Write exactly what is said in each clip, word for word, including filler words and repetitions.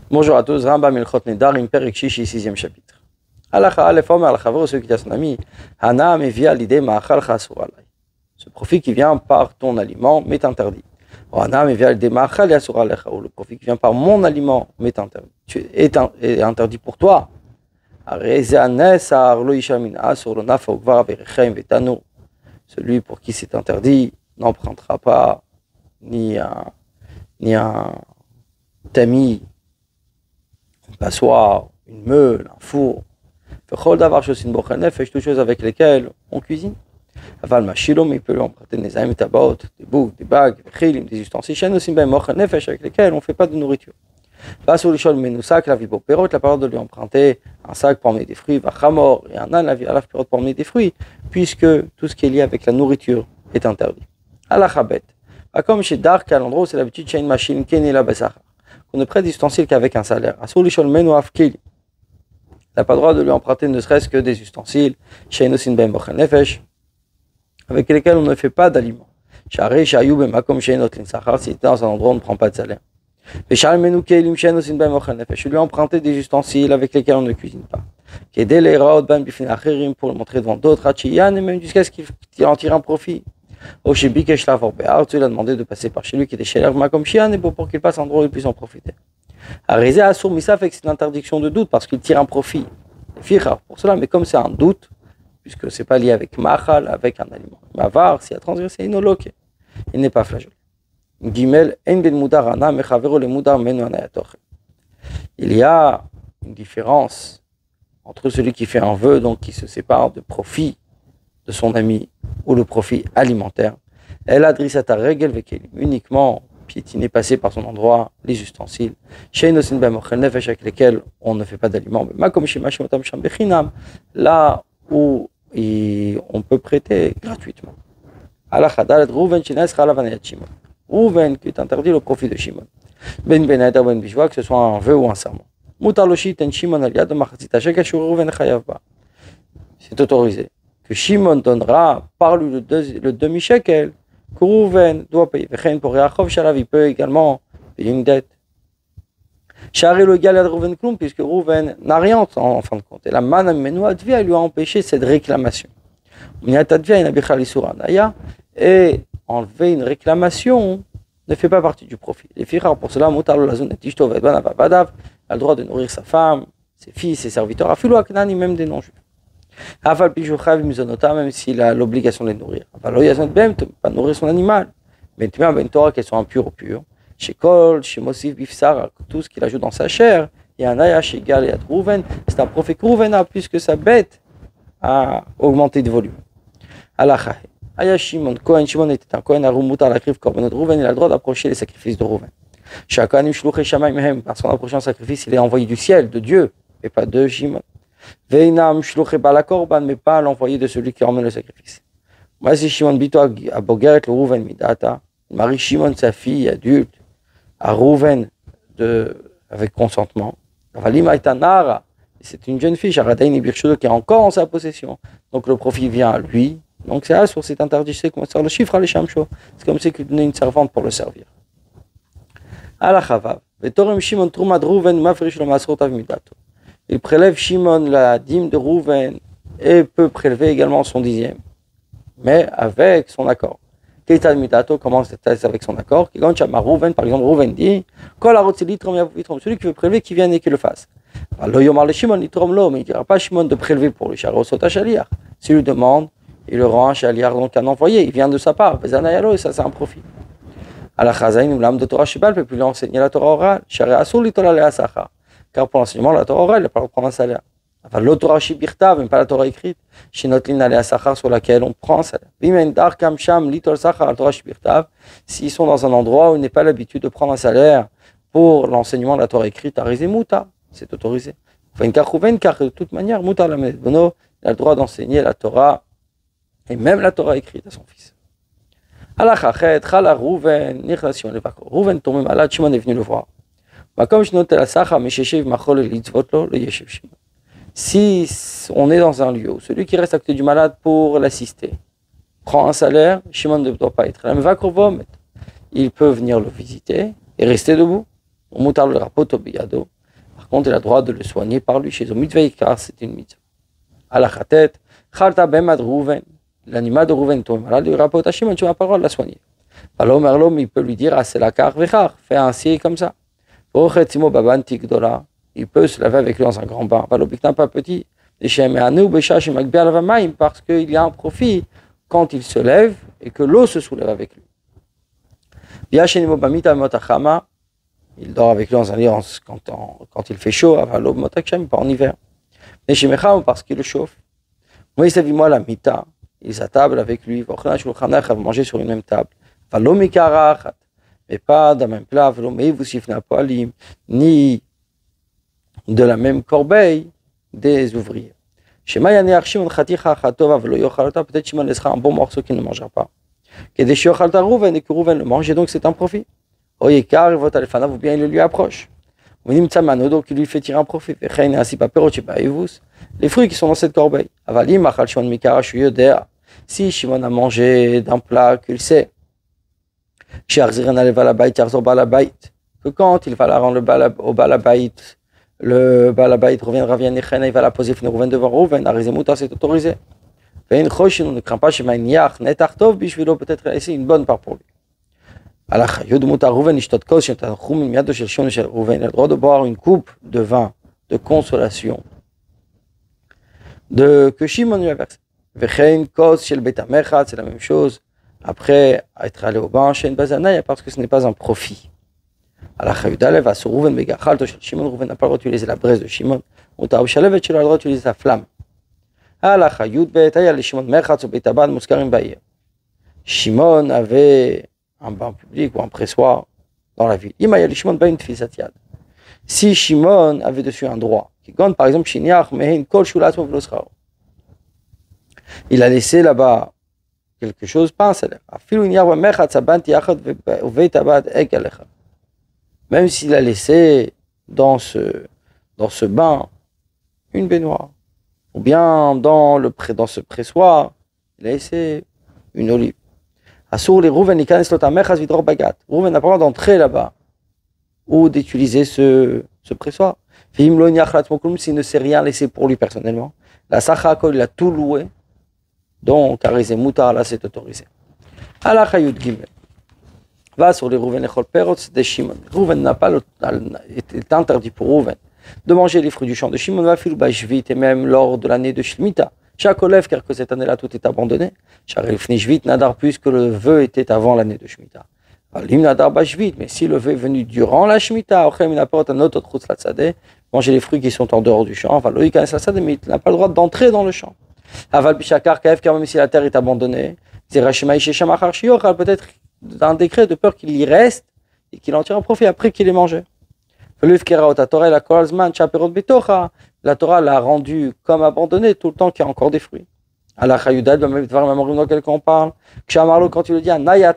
Bonjour à tous, Rambam Ilchot Nedarim, Perek Shishi, sixième chapitre. Halacha Aleph Omer al-Chavero, celui qui dit à son ami, Hana mevia l'idée ma'achal chasur alay. Ce profit qui vient par ton aliment m'est interdit. Ou Hana mevia l'idée ma'achal yasur alaycha, ou le profit qui vient par mon aliment m'est interdit. Tu es, est interdit pour toi. Celui pour qui c'est interdit n'empruntera pas ni un, ni un tamis, une passoire, une meule, un four. Toutes choses avec lesquelles on cuisine. Aval machilo, mais il peut lui emprunter des aim, tabaot, des boucs, des bagues, des ustensiles, avec lesquels on ne fait pas de nourriture. Passe au lichol menousak, la vibo perot, la parole de lui emprunter un sac pour emmener des fruits, vachamor, et un âne, la vie à la perot pour emmener des fruits, puisque tout ce qui est lié avec la nourriture est interdit. Alachabet. Comme chez Dark, à l'endroit où c'est l'habitude, chez une machine, kenela besachar, qu'on ne prête d'ustensiles qu'avec un salaire. Asur lichol menouaf kili. Il n'a pas le droit de lui emprunter ne serait-ce que des ustensiles, chez Inosin ben bochen nefesh, avec lesquels on ne fait pas d'aliments. Charé, chayou, ben makom, chez Inotlin sachar, si dans un endroit où on ne prend pas de salaire. Je lui ai emprunté des ustensiles avec lesquels on ne cuisine pas. Pour le montrer devant d'autres, et même jusqu'à ce qu'il en tire un profit. Il a demandé de passer par chez lui qui était chez l'Erma comme Chian, et pour qu'il passe un endroit où il puisse en profiter. Arizé Assour Missa fait que c'est une interdiction de doute parce qu'il tire un profit. Pour cela, mais comme c'est un doute, puisque c'est pas lié avec Machal, avec un aliment. Mavar, s'il a transgressé, il n'est pas flagellé. Gimel, il y a une différence entre celui qui fait un vœu, donc qui se sépare de profit de son ami, ou le profit alimentaire. Elle adresse à ta règle uniquement piétiner, passer par son endroit, les ustensiles, avec lesquels on ne fait pas d'aliments, là où on peut prêter gratuitement. Rouven qui est interdit le profit de Shimon. Ben Beneder Ben Bishwa, que ce soit un vœu ou un serment. Mutaloshi ten Shimon aliad de Machatzita shekel shu Rouven chayavba. C'est autorisé que Shimon donnera par lui le, le demi-shekel que Rouven doit payer. Vechen pour Yaakov Shalav, il peut également payer une dette. Shari le Galad Rouven Klum, puisque Rouven n'a rien en, en fin de compte. Et la manam menu advia lui a empêché cette réclamation. Mniatadvia inabichal isuranaya, et enlever une réclamation ne fait pas partie du profit. Les filles, pour cela, a le droit de nourrir sa femme, ses fils, ses serviteurs, même des non-juifs. Même s'il a l'obligation de les nourrir. Pas nourrir son animal. Mais qu'elles soient impures ou pures. Chez Kol, chez Mosif, Bifsar, tout ce qu'il ajoute dans sa chair, il y a un ayash égal et à Rouven, c'est un profit que Rouven a, puisque sa bête a augmenté de volume. Allah Aya Shimon, Cohen, Shimon était un Cohen, Arumuta, la crive, Korbanot Rouven, il a le droit d'approcher les sacrifices de Rouven. Shakanim, Shluché, Shamaim, Mehem, parce qu'en approchant le sacrifice, il est envoyé du ciel, de Dieu, et pas de Shimon. Veinam, Shluché, Balakorban, mais pas l'envoyé de celui qui emmène le sacrifice. Moi, c'est Shimon Bito, à Bogeret, le Rouven, Midata, Marie Shimon, sa fille adulte, à Rouven, de, avec consentement. Valima est un Nara, c'est une jeune fille, Sharadaini Birchudo, qui est encore en sa possession. Donc le profit vient à lui. Donc c'est sur cet interdit, c'est comment ça le chiffre à l'échamcho. C'est comme si il donnait une servante pour le servir. Alachavav. Shimon Trumad Rouven mafrish le masrotav midato. Il prélève Shimon la dîme de Rouven et peut prélever également son dixième, mais avec son accord. Keitad midato commence avec son accord. Qui gagne Rouven, par exemple, Rouven dit Kol arotzi litrom yav litrom. Celui qui veut prélever, qui vient et qui le fasse. Lo yomar le Shimon litrom lo, mais il ne dira pas Shimon de prélever pour lui. Charosota shaliach. S'il lui demande, il le rend un chaliar, donc un envoyé, il vient de sa part. Et ça, c'est un profit. Alors, l'âme de Torah Shibal peut plus lui enseigner la Torah orale. Car pour l'enseignement, la Torah orale, il n'a pas le droit de prendre un salaire. Enfin, la Torah Shibirta, même pas la Torah écrite, sur laquelle on prend un salaire. S'ils sont dans un endroit où il n'est pas l'habitude de prendre un salaire pour l'enseignement de la Torah écrite, c'est autorisé. Car de toute manière, il a le droit d'enseigner la Torah et même la Torah écrite à son fils. Alachachet, Chala Rouven, Nirnation le Bakor. Rouven tombé malade, Shimon est venu le voir. Comme je note la Sacha, Mesheshev, Machol, Litzvotlo, le Yeshev Shimon. Si on est dans un lieu où celui qui reste à côté du malade pour l'assister prend un salaire, Shimon ne doit pas être là. Mais Vakrovom, il peut venir le visiter et rester debout. On moutarde le rapport Tobiyado. contre, il a le droit de le soigner par lui chez Omitvei, car c'est une mitzvah. À la chatet, Chalta Bemad Rouven, l'animal de Rouven tombe malade, il rapporte à Shimon, tu n'as pas le droit de la soigner. Alors, Merlom, il peut lui dire, ah, c'est la car vechar, fais ainsi comme ça. Il peut se laver avec lui dans un grand bain. Valobikna pas petit. Parce qu'il y a un profit quand il se lève et que l'eau se soulève avec lui. Il dort avec lui dans un lit quand, quand il fait chaud, pas en hiver. Parce qu'il le chauffe. Moi, il s'est moi la mita. Il s'attable avec lui. Il va manger sur une même table. Mais pas dans le même plat, ni de la même corbeille des ouvriers. Peut-être Shimon laissera un bon morceau qu'il ne mangera pas. Et que Rouven le mange, et donc c'est un profit. Ou bien il le lui approche. Donc il lui fait tirer un profit. Les fruits qui sont dans cette corbeille. Si Shimon a mangé d'un plat qu'il sait, que quand il va la rendre au balabait, le balabait reviendra via Nechena, il va la poser Rouven devant Rouven, Arizemuta, c'est autorisé. On ne craint pas chez Maïniach, Netartov, Bishvilo, peut-être laisser une bonne part pour lui. Alors, Yodmuta Rouven, Ishtotkos, Shetachum, Miado Shel Shon, Shel Rouven, il a le droit de boire une coupe de vin de consolation de que Shimon lui a versé. Vechein Kos, Shel Betamechat, c'est la même chose. Après être allé au bain, chez une bazanaïa, parce que ce n'est pas un profit. Alors, Chayudalev, à sur Rouven, Megachalto, Shel Shimon, Rouven n'a pas le droit d'utiliser la braise de Shimon. Mouta Ushalevet, il a le droit d'utiliser sa flamme. Alors, Chayud Be'etaya, le Shimon Merchat, ou Betabad, Muskarim Baïr. Shimon avait un bain public ou un pressoir dans la ville. Imaya, le Shimon Baïn Tfisatiad. Si Shimon avait dessus un droit, qui gagne par exemple Shiniach, Mehin, Kol Shulat, Movloschao. Il a laissé là-bas quelque chose, pas un salaire. Même s'il a laissé dans ce, dans ce bain une baignoire, ou bien dans, le, dans ce pressoir, il a laissé une olive. Rouven n'a pas le droit d'entrer là-bas ou d'utiliser ce, ce pressoir. S'il ne sait rien laisser pour lui personnellement, la Sachakol, il a tout loué. Donc, Arizé Moutar, là, c'est autorisé. Allah Chayut Gimel. Va sur les Rouven et Cholperot de Shimon. Rouven n'a pas, est interdit pour Rouven de manger les fruits du champ de Shimon, va filer Bashvit, et même lors de l'année de Shmita. Chaque Olev, car que cette année-là, tout est abandonné. Charif Nishvit Nadar, puisque le vœu était avant l'année de Shmita. Lim Nadar Bashvit, mais si le vœu est venu durant la Shmita, Ochem, il apporte un autre trou de la tzadé, manger les fruits qui sont en dehors du champ, enfin, Loïk, la tzadé, mais il n'a pas le droit d'entrer dans le champ. Aval Bishakar Kaev, car même si la terre est abandonnée, peut-être un décret de peur qu'il y reste et qu'il en tire un profit après qu'il ait mangé. La Torah l'a rendu comme abandonné tout le temps qu'il y a encore des fruits. Allah Chayudad, dans lequel on parle, quand il le dit,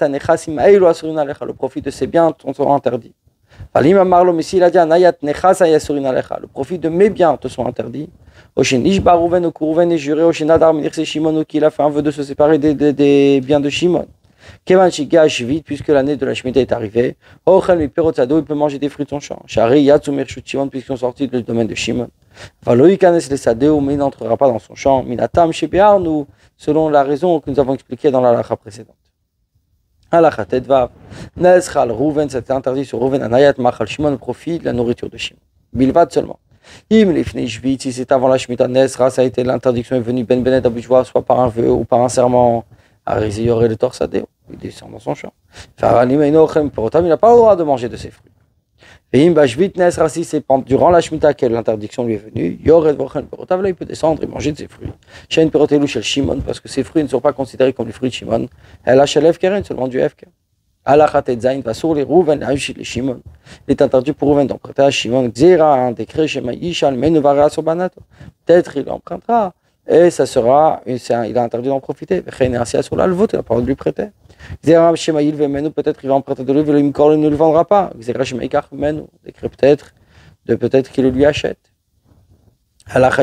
le profit de ses biens te sont interdits. Mais s'il a dit, le profit de mes biens te sont interdits. Ishba Rouven ou Rouven est juré, Oshinadar, c'est Shimon qui a fait un vœu de se séparer des, des, des biens de Shimon. Kevan Shiga Shvit, puisque l'année de la Shemitah est arrivée, Ochel mi Perotzado, il peut manger des fruits de son champ. Shari Yatsumir Shut Shimon, puisqu'ils sont sortis du domaine de Shimon. Valoïkanes les Sadeo, mais il n'entrera pas dans son champ. Minatam Shebear, nous, selon la raison que nous avons expliquée dans la lacha précédente. Alacha Tedvav, Nezchal Rouven, c'était interdit sur Rouven, Anayat Machal Shimon, profit de la nourriture de Shimon. Bilvad seulement. Si c'est avant la Shemitah Nezra, ça a été l'interdiction est venue Ben Benet Abujwa, soit par un vœu ou par un serment, à Rizior et le Torsadeo, il descend dans son champ. Il n'a pas le droit de manger de ses fruits. Si c'est durant la Shemitah que l'interdiction lui est venue, il peut descendre et manger de ses fruits. Chez une Perotelu chez Shimon, parce que ses fruits ne sont pas considérés comme les fruits de Shimon. Elle a chez l'Efkeren, seulement du Efker. Allah va sur les Rouven, les Shimon. Il est interdit pour Rouven d'emprunter à Shimon Xera, un décret chez Maïchal, mais ne va sur Banato. Peut-être il empruntera et ça sera, il est interdit d'en profiter. Sur la il n'a pas de lui prêter. Xera chez Maïl, peut-être il va emprunter de lui, il ne le vendra pas. Xera chez Maïkar, décret peut-être, de peut-être qu'il le lui achète. Allah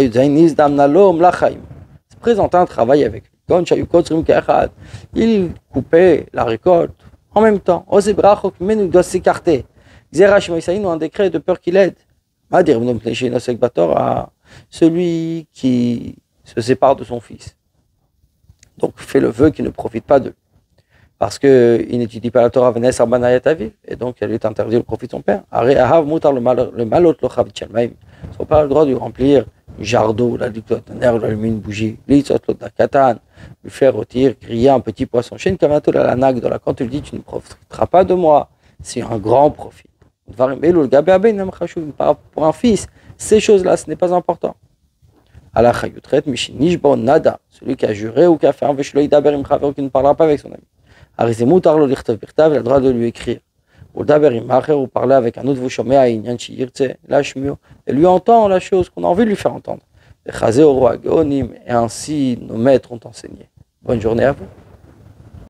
se présente un travail avec lui. Il coupait la récolte. En même temps, Osebrachok, mais nous doit s'écarter. Xerach Maïsaïn ont un décret de peur qu'il aide. Madir ibn Pnei Nosek Batorah, celui qui se sépare de son fils. Donc fait le vœu qu'il ne profite pas de lui. Parce qu'il n'étudie pas la Torah, et donc elle est interdit le profit de son père. Le malot son père a le droit de lui remplir un jar d'eau, la lui allumer une bougie, lui faire rôtir, griller un petit poisson. Quand tu lui dis tu ne profiteras pas de moi, c'est un grand profit. Pour un fils, ces choses-là, ce n'est pas important. Celui qui a juré ou qui a fait un vœu, qui ne parlera pas avec son ami. Il a le droit de lui écrire. Ou parler avec un autre, et lui entend la chose qu'on a envie de lui faire entendre. Et ainsi nos maîtres ont enseigné. Bonne journée à vous.